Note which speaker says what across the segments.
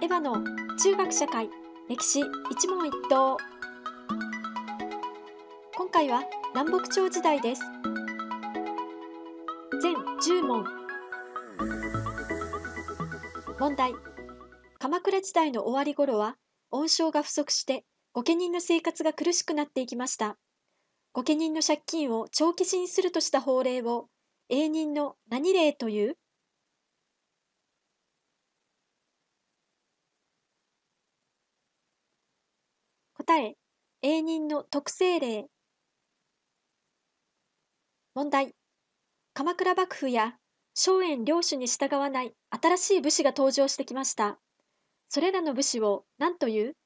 Speaker 1: エヴァの中学社会歴史一問一答。今回は南北朝時代です。全10問。問題。鎌倉時代の終わり頃は恩賞が不足して御家人の生活が苦しくなっていきました。御家人の借金を帳消しにするとした法令を永人の何令という？答え、永人の徳政令。問題。鎌倉幕府や荘園領主に従わない新しい武士が登場してきました。それらの武士を何という？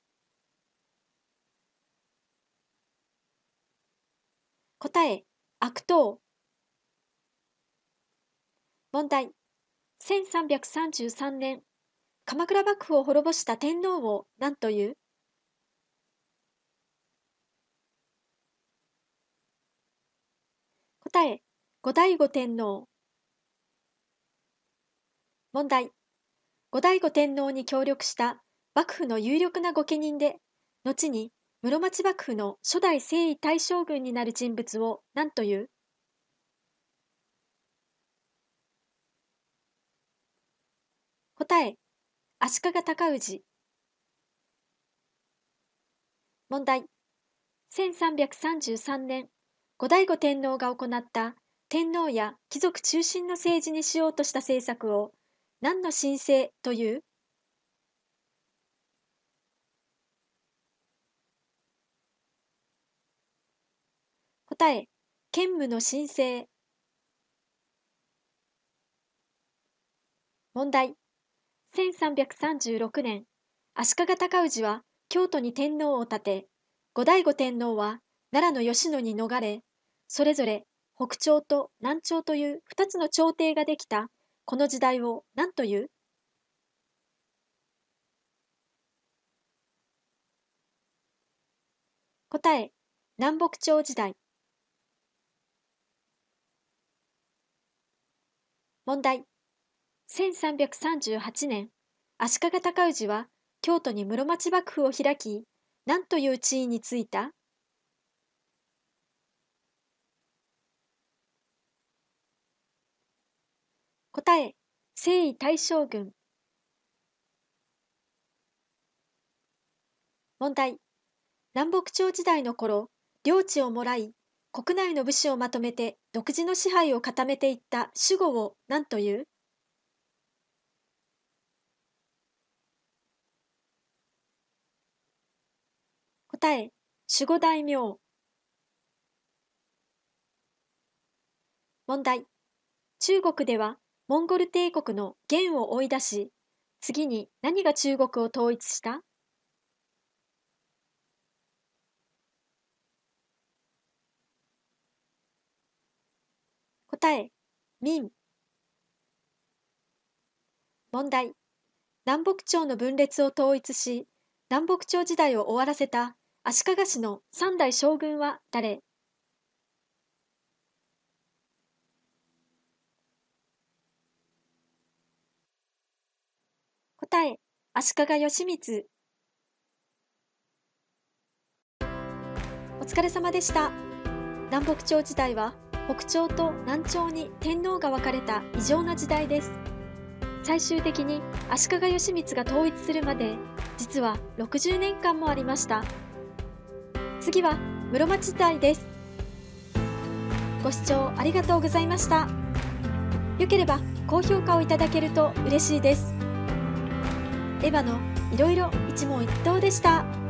Speaker 1: 答え、悪党。問題。1333年、鎌倉幕府を滅ぼした天皇を何という？答え、後醍醐天皇。問題。後醍醐天皇に協力した幕府の有力な御家人で、後に室町幕府の初代征夷大将軍になる人物を何という？答え、足利尊氏。問題。1333年、後醍醐天皇が行った天皇や貴族中心の政治にしようとした政策を何の新政という？答え、建武の新政。問題。1336年、足利尊氏は京都に天皇を立て、後醍醐天皇は奈良の吉野に逃れ、それぞれ北朝と南朝という2つの朝廷ができたこの時代を何という？答え、南北朝時代。問題。1338年、足利尊氏は京都に室町幕府を開き、何という地位についた？答え、征夷大将軍。問題。南北朝時代の頃、領地をもらい、国内の武士をまとめて独自の支配を固めていった守護を何という？答え、守護大名。問題。中国ではモンゴル帝国の元を追い出し、次に何が中国を統一した？答え、明。問題。南北朝の分裂を統一し、南北朝時代を終わらせた足利氏の三代将軍は誰？答え、足利義満。お疲れ様でした。南北朝時代は北朝と南朝に天皇が分かれた異常な時代です。最終的に足利義満が統一するまで、実は60年間もありました。次は室町時代です。ご視聴ありがとうございました。よければ高評価をいただけると嬉しいです。エヴァのいろいろ一問一答でした。